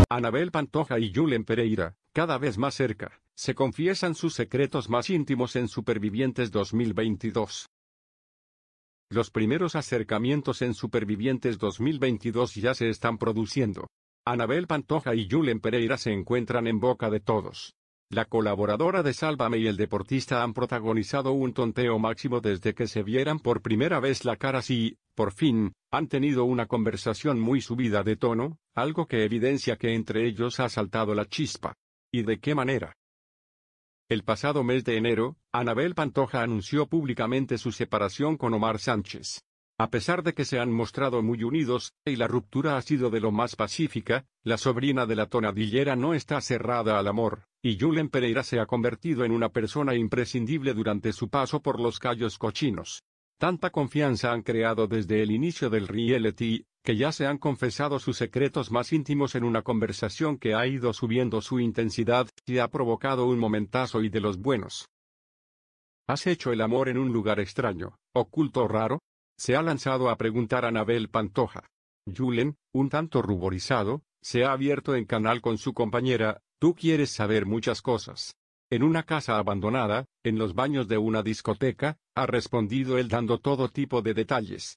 Anabel Pantoja y Julen Pereira, cada vez más cerca, se confiesan sus secretos más íntimos en Supervivientes 2022. Los primeros acercamientos en Supervivientes 2022 ya se están produciendo. Anabel Pantoja y Julen Pereira se encuentran en boca de todos. La colaboradora de Sálvame y el deportista han protagonizado un tonteo máximo desde que se vieran por primera vez la cara y, por fin, han tenido una conversación muy subida de tono, algo que evidencia que entre ellos ha saltado la chispa. ¿Y de qué manera? El pasado mes de enero, Anabel Pantoja anunció públicamente su separación con Omar Sánchez. A pesar de que se han mostrado muy unidos, y la ruptura ha sido de lo más pacífica, la sobrina de la tonadillera no está cerrada al amor, y Julen Pereira se ha convertido en una persona imprescindible durante su paso por los Cayos Cochinos. Tanta confianza han creado desde el inicio del reality, que ya se han confesado sus secretos más íntimos en una conversación que ha ido subiendo su intensidad y ha provocado un momentazo y de los buenos. ¿Has hecho el amor en un lugar extraño, oculto o raro? Se ha lanzado a preguntar Anabel Pantoja. Julen, un tanto ruborizado, se ha abierto en canal con su compañera. Tú quieres saber muchas cosas. En una casa abandonada, en los baños de una discoteca, ha respondido él dando todo tipo de detalles.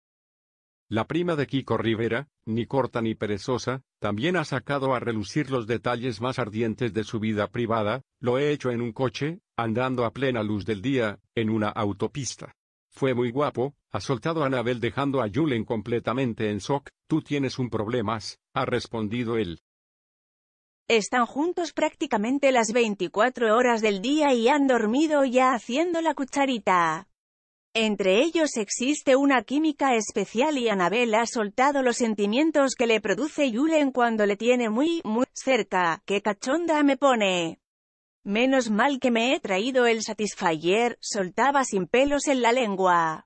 La prima de Kiko Rivera, ni corta ni perezosa, también ha sacado a relucir los detalles más ardientes de su vida privada. Lo he hecho en un coche, andando a plena luz del día, en una autopista. Fue muy guapo, ha soltado Anabel dejando a Julen completamente en shock. Tú tienes un problema, ha respondido él. Están juntos prácticamente las 24 horas del día y han dormido ya haciendo la cucharita. Entre ellos existe una química especial y Anabel ha soltado los sentimientos que le produce Julen cuando le tiene muy cerca. ¡Qué cachonda me pone! Menos mal que me he traído el Satisfyer, soltaba sin pelos en la lengua.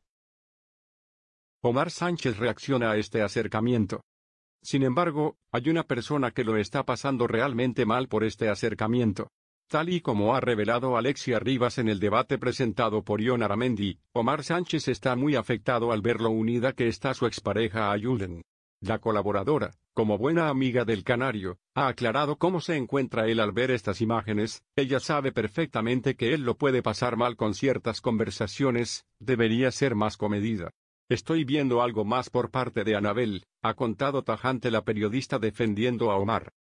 Omar Sánchez reacciona a este acercamiento. Sin embargo, hay una persona que lo está pasando realmente mal por este acercamiento. Tal y como ha revelado Alexia Rivas en el debate presentado por Ion Aramendi, Omar Sánchez está muy afectado al ver lo unida que está su expareja a Julen. La colaboradora, como buena amiga del canario, ha aclarado cómo se encuentra él al ver estas imágenes. Ella sabe perfectamente que él lo puede pasar mal con ciertas conversaciones, debería ser más comedida. Estoy viendo algo más por parte de Anabel, ha contado tajante la periodista defendiendo a Omar.